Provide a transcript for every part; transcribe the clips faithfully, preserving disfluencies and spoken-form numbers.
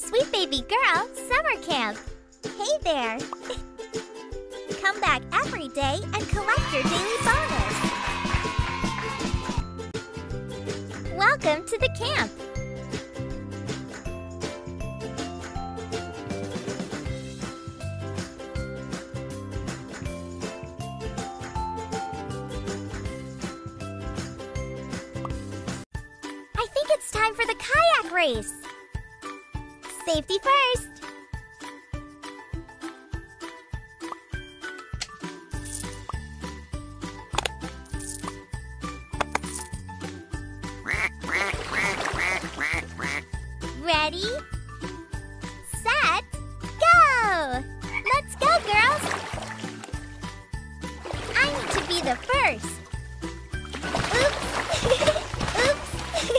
Sweet Baby Girl Summer Camp. Hey there! Come back every day and collect your daily bonus. Welcome to the camp. I think it's time for the kayak race. Safety first. Ready, set, go! Let's go, girls! I need to be the first. Oops! Oops!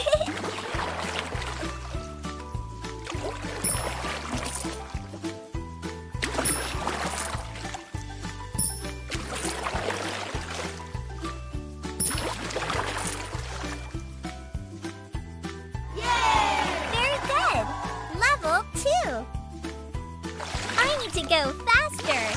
To go faster.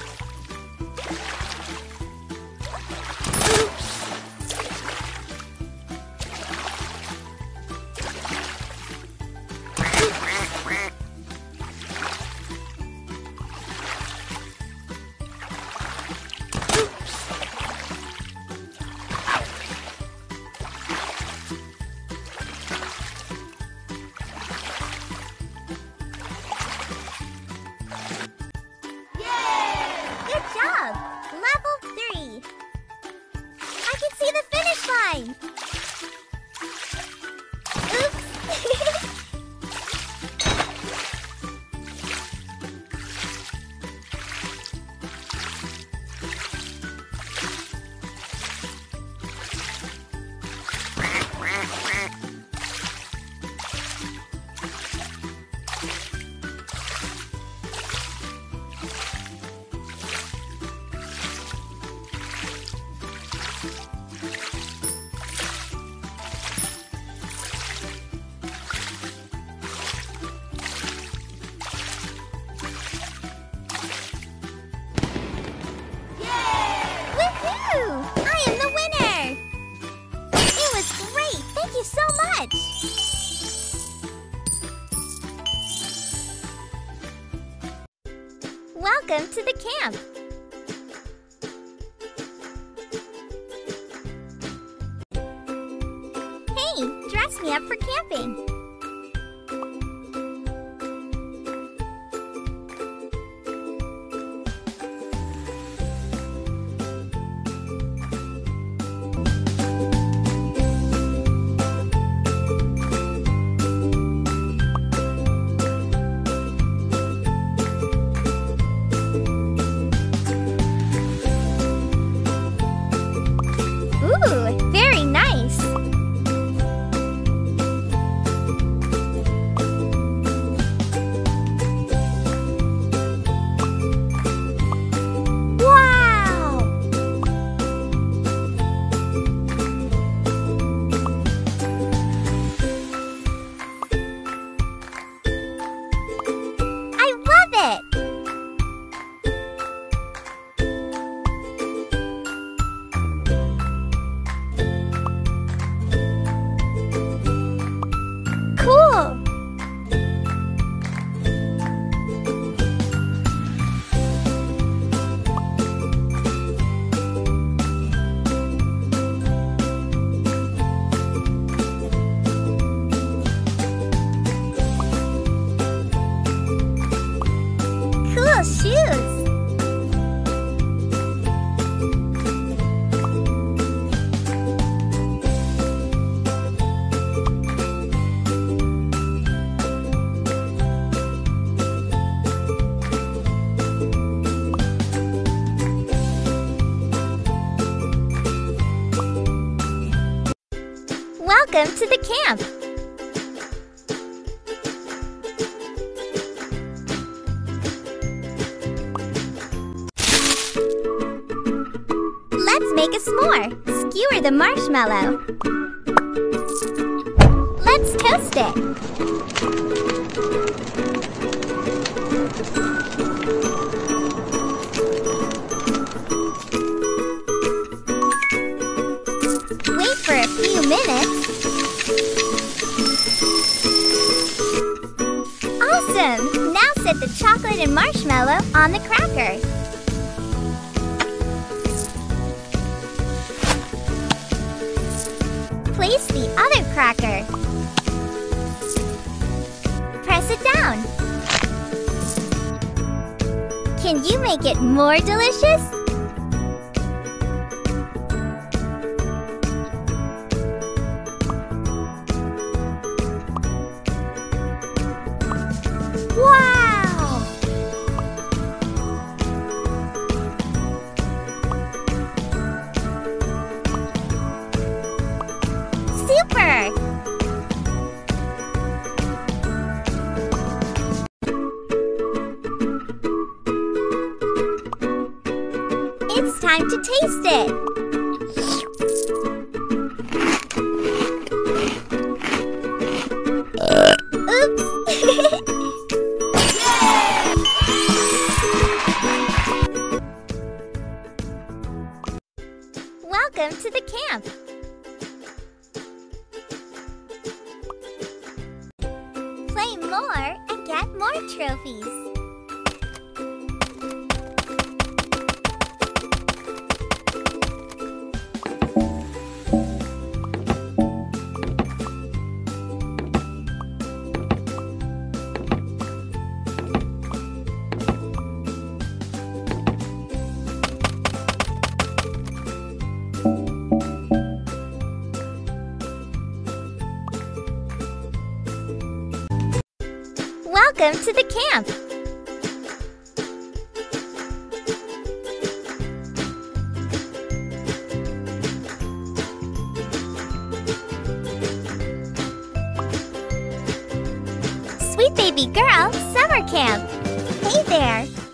Welcome to the camp. Hey, dress me up for camping. Ooh, very nice! Wow! I love it! Cool! Cool shoes! Welcome to the camp. Let's make a s'more. Skewer the marshmallow. Let's toast it. Awesome! Now set the chocolate and marshmallow on the cracker. Place the other cracker. Press it down. Can you make it more delicious? Wow! Super! It's time to taste it! Oops! Welcome to the camp! Play more and get more trophies! Welcome to the camp! Sweet Baby Girl Summer Camp! Hey there!